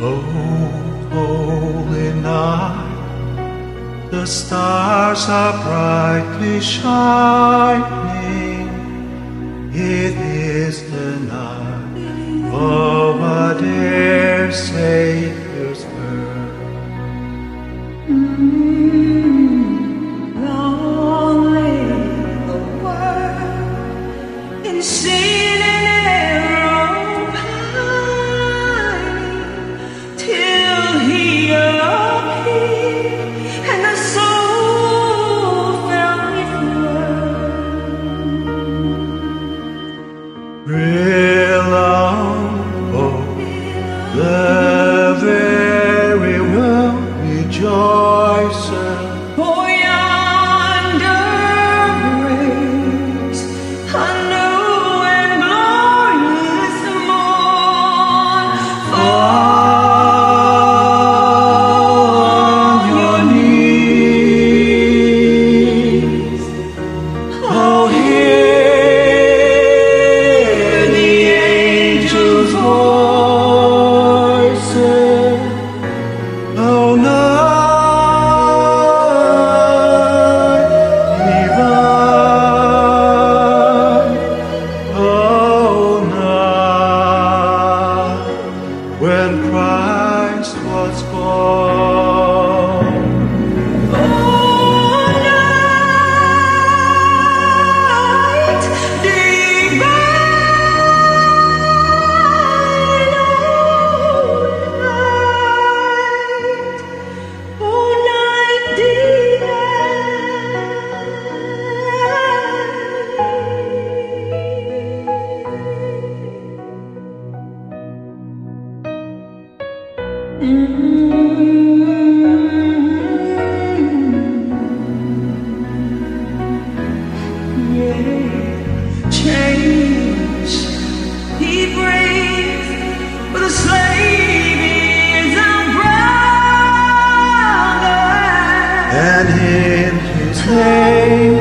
Oh, holy night, the stars are brightly shining. It is the night of our dear Savior's birth. Long live the world in sin and error pining, till He appeared and the soul found His love. Real oh, the very world rejoices. For yonder breaks a new and glorious morn. On your knees, oh, hear the angels' voices. Oh, night divine, oh, night when Christ was born. Oh, night divine, oh, night Change He brings, but the slave is our brother. And in His name